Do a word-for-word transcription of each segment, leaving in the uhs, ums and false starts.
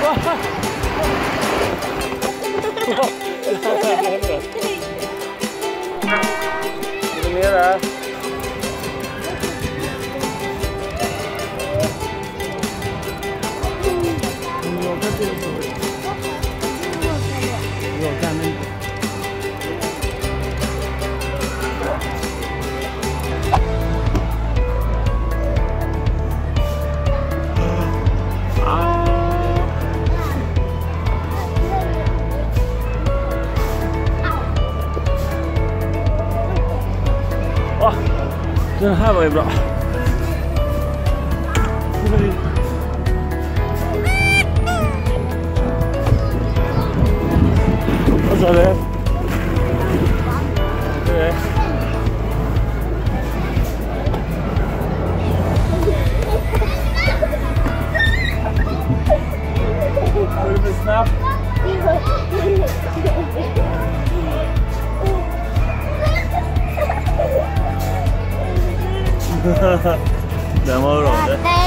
Är det mer där? Jag kan inte. Den här var ju bra. Vad sa du? Okej. Går det för snabbt? Den var bra.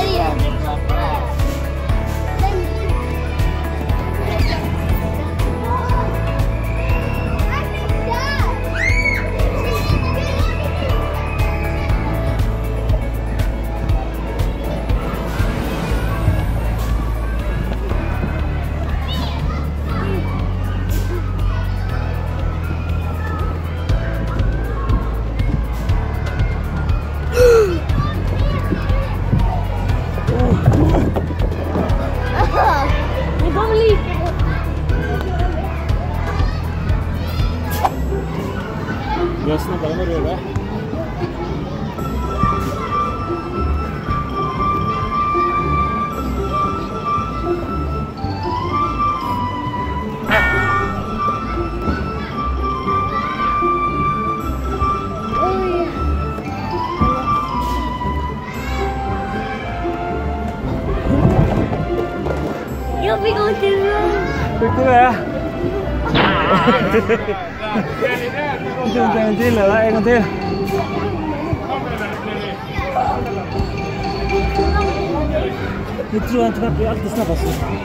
Jag är snabbare än vad du är, va? Jag vill gå till rum. Tyckte du det? En till eller? En gång till. Nu tror jag inte att det är alltid snabbast.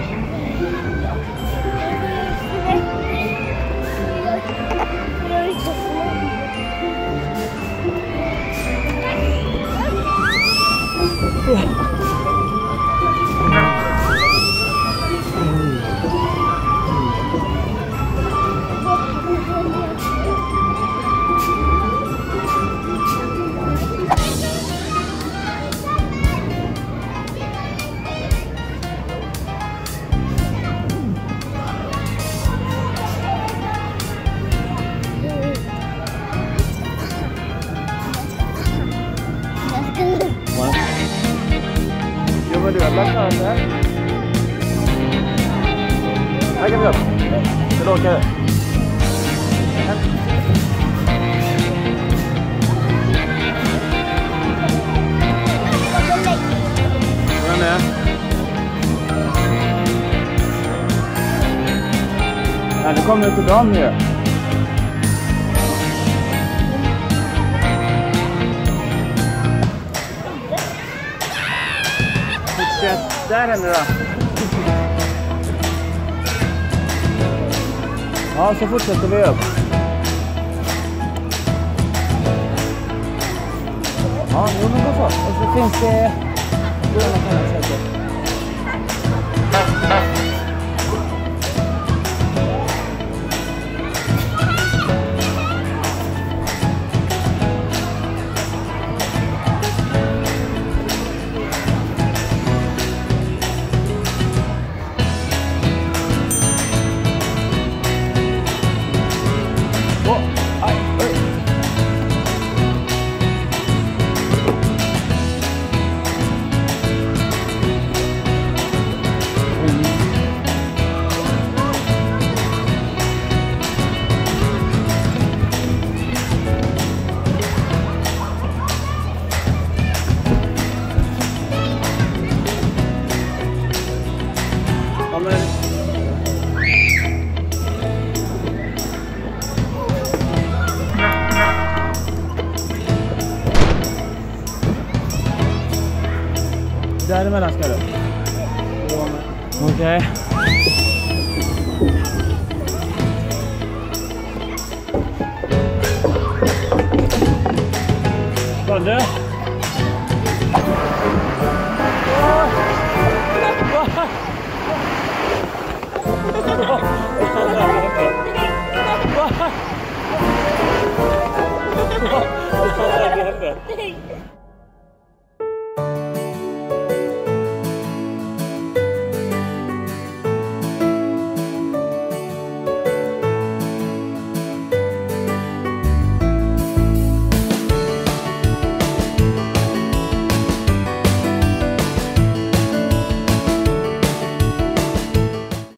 Jo, men du har lagt an där. Här kan vi upp. Det åker det. Var är med? Ja, det kommer inte bra nu. Där händer det. Ja, så fortsätter vi upp. Ja, jo men då så. Och så finns det... Då är man kan sätta. Däremellan ska du. Okej. Okay. Ande.